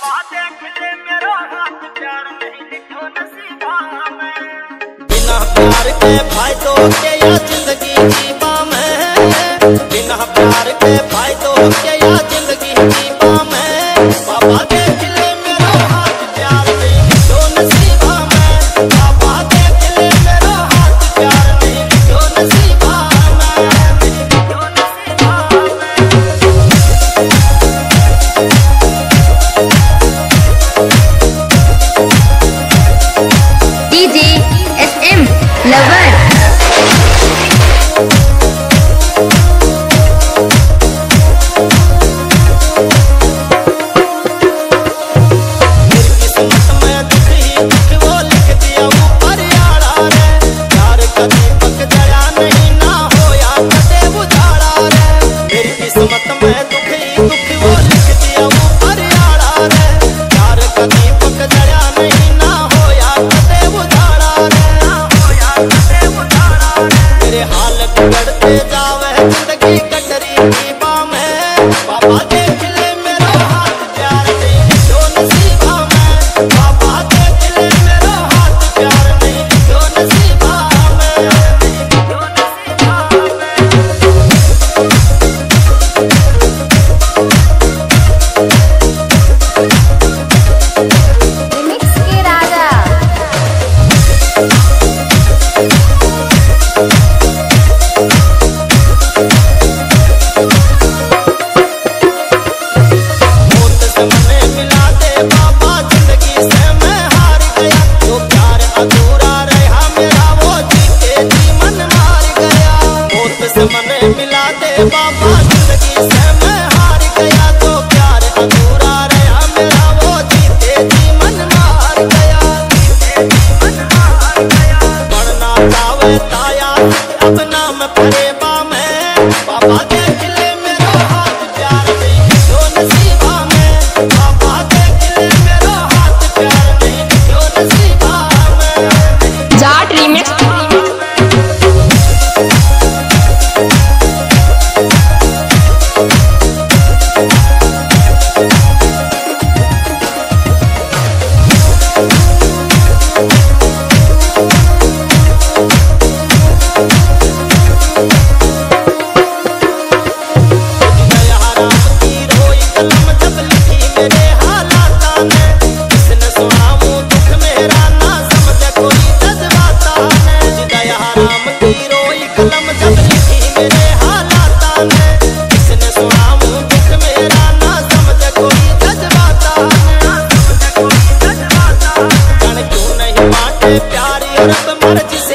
बिना प्यार के फायदों के या जिंदगी जीवा में, बिना प्यार के फायदों के या जिंदगी जीवा में। बाबा देख ले मेरा हाथ प्यार नहीं तो नसीबा में, बाबा देख ले मेरा हाथ प्यार नहीं तो नसीबा में, तो नसीबा में। DJ SM lover. बढ़ते जावे जिंदगी कटरी जीवा में, बाबा देख ले मेरा हाथ प्यार नहीं तो नसीबा में, बाबा देख ले मेरा हाथ प्यार नहीं तो नसीबा में, तो नसीबा में। रिमिक्स के राजा। मने मिला दे बाबा जिंदगी से मैं हार गया, तो प्यार अधूरा रहा मेरा वो जीते जी मन मार गया, जीते जी मन मार गया। पढ़ना चावे ताया अब नाम फरेबा में, बाबा देख ले मेरा हाथ प्यार नहीं तो नसीबा में, बाबा देख ले मेरा हाथ प्यार नहीं तो नसीबा में। जाट रिमिक्स। प्यारी और मर्जी से